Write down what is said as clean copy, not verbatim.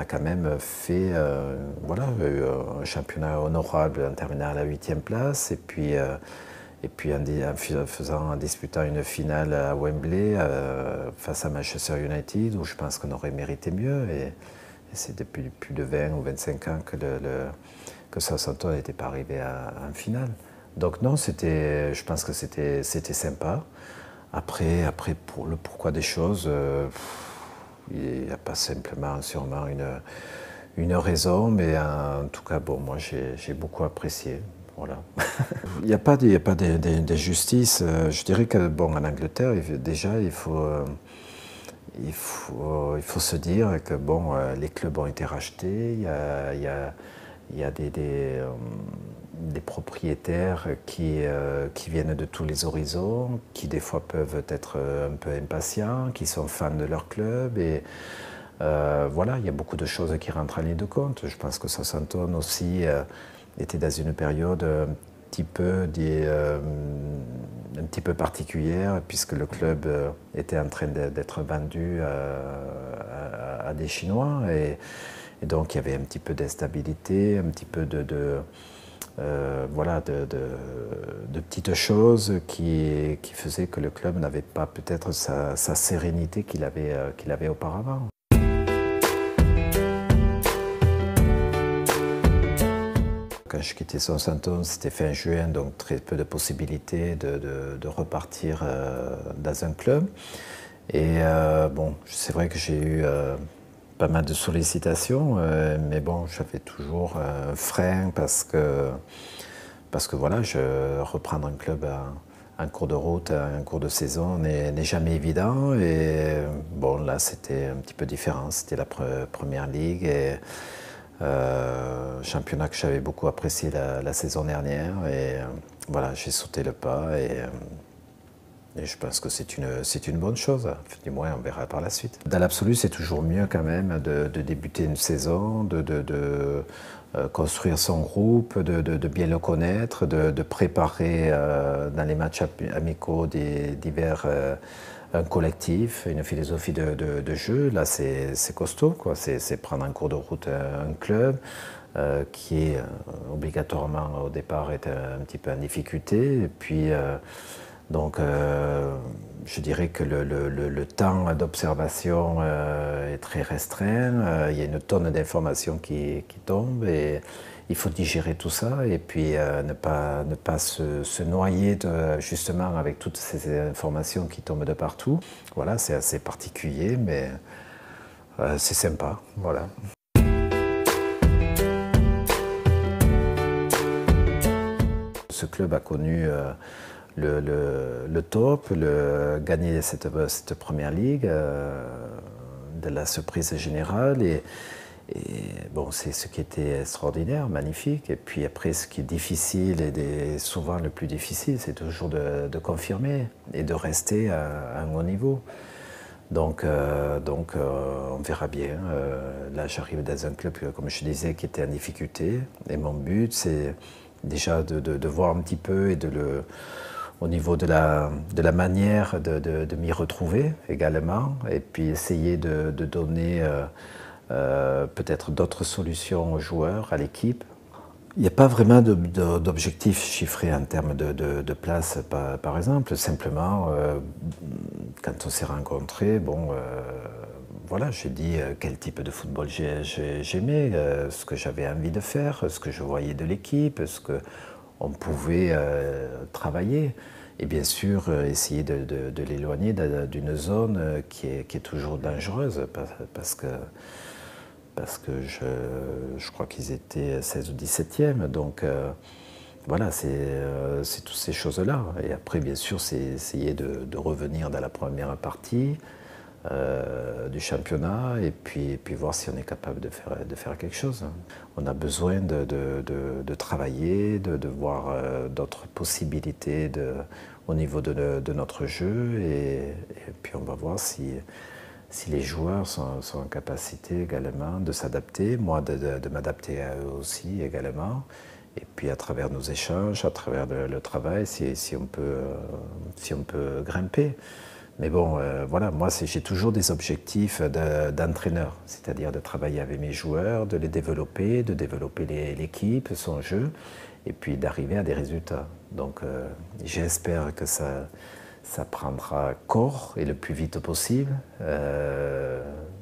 quand même fait voilà, un championnat honorable en terminant à la 8e place et puis en disputant une finale à Wembley face à Manchester United où je pense qu'on aurait mérité mieux et c'est depuis plus de 20 ou 25 ans que Southampton n'était pas arrivé en finale. Donc non, je pense que c'était sympa. Après, pour le pourquoi des choses, il n'y a pas simplement sûrement une raison, mais en tout cas, bon, moi j'ai beaucoup apprécié. Voilà. Il n'y a pas d'injustice. Je dirais que bon, en Angleterre, déjà, il faut se dire que bon, les clubs ont été rachetés, il y a des propriétaires qui viennent de tous les horizons, qui des fois peuvent être un peu impatients, qui sont fans de leur club. Et voilà, il y a beaucoup de choses qui rentrent en ligne de compte. Je pense que Southampton aussi était dans une période un petit peu particulière, puisque le club était en train d'être vendu à des Chinois. Et donc il y avait un petit peu d'instabilité, un petit peu voilà, de petites choses qui faisaient que le club n'avait pas peut-être sa sérénité qu'il avait auparavant. Quand je quittais Southampton, c'était fin juin, donc très peu de possibilités de repartir dans un club. Et bon, c'est vrai que j'ai eu pas mal de sollicitations, mais bon, j'avais toujours un frein parce que voilà, reprendre un club en cours de route, en cours de saison n'est jamais évident. Et bon, là, c'était un petit peu différent. C'était la première ligue et championnat que j'avais beaucoup apprécié la saison dernière. Et voilà, j'ai sauté le pas et je pense que c'est une bonne chose. Du moins, on verra par la suite. Dans l'absolu, c'est toujours mieux quand même de débuter une saison, de construire son groupe, de bien le connaître, de préparer dans les matchs amicaux d'hiver un collectif, une philosophie de jeu. Là, c'est costaud, quoi. C'est prendre en cours de route un club qui est obligatoirement au départ est un petit peu en difficulté. Et puis, donc, je dirais que le temps d'observation est très restreint. Il y a une tonne d'informations qui tombent et il faut digérer tout ça et puis ne pas se noyer justement avec toutes ces informations qui tombent de partout. Voilà, c'est assez particulier, mais c'est sympa. Voilà. Ce club a connu le top, gagner cette première ligue, de la surprise générale. Et bon, c'est ce qui était extraordinaire, magnifique. Et puis après, ce qui est difficile, et souvent le plus difficile, c'est toujours de confirmer et de rester à un haut niveau. Donc on verra bien. Là, j'arrive dans un club, comme je disais, qui était en difficulté. Et mon but, c'est déjà de voir un petit peu et au niveau de la manière de m'y retrouver également, et puis essayer de donner peut-être d'autres solutions aux joueurs, à l'équipe. Il n'y a pas vraiment d'objectif chiffré en termes de place, par exemple. Simplement, quand on s'est rencontrés, bon, voilà, j'ai dit quel type de football j'aimais, ce que j'avais envie de faire, ce que je voyais de l'équipe, ce qu'on pouvait travailler. Et bien sûr, essayer de l'éloigner d'une zone qui est toujours dangereuse, parce que je crois qu'ils étaient 16 ou 17e. Donc voilà, c'est toutes ces choses-là. Et après, bien sûr, c'est essayer de revenir dans la première partie du championnat et puis voir si on est capable de faire quelque chose. On a besoin de travailler, de voir d'autres possibilités au niveau de notre jeu et puis on va voir si les joueurs sont en capacité également de s'adapter, moi de m'adapter à eux aussi également. Et puis à travers nos échanges, à travers le travail, si on peut grimper. Mais bon, voilà, moi j'ai toujours des objectifs d'entraîneur, c'est-à-dire de travailler avec mes joueurs, de les développer, de développer l'équipe, son jeu, et puis d'arriver à des résultats. Donc j'espère que ça prendra corps et le plus vite possible.